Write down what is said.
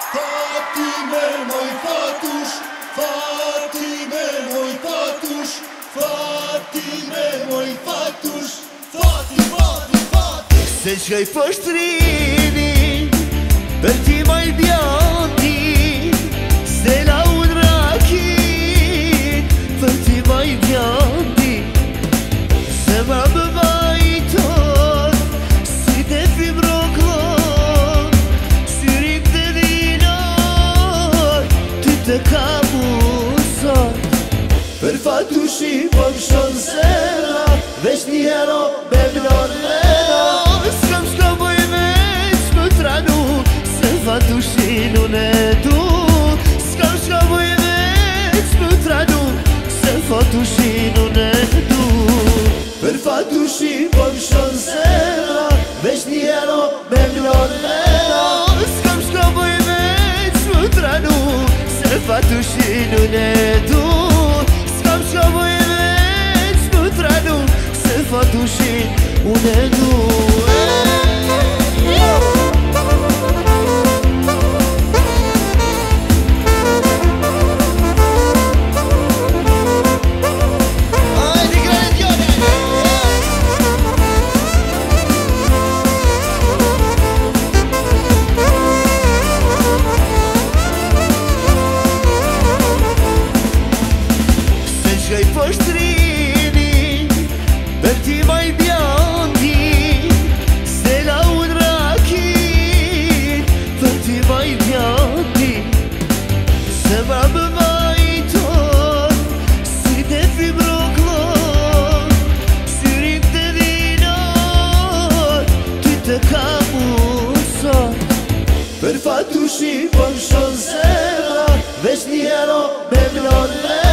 Fatime, moj Fatush, Fatime, moj Fatush, Fatime, moj Fatush, Fati. Se qkoj poshtrini, për ti moj bjoti, se la udrakit, për ti moj bjoti, se ma bëvajton, si te fibroklon, syrin të dinar, ty të kamusot. Për Fatushi po mshon sera, veç një hero me vlon vera. S'kam shka boj veç më tranu, se Fatushin unë e du. S'kam shka boj veç më tranu, se Fatushin unë e du. Për Fatushi po mshon sera, veç një hero me vlon vera. S'kam shka boj veç më tranu, se Fatushin unë e du. S'kam shka boj veç më tranu, se Fatushin unë e du. Qkoj poshtrini, për ti moj bjoti, se la udrakit, për ti moj bjoti, se ma bëvajton, si te fibroklon, syrin të dinar, ty të kamusot. Për Fatushi po mshon sera, veç një hero me vlon vera.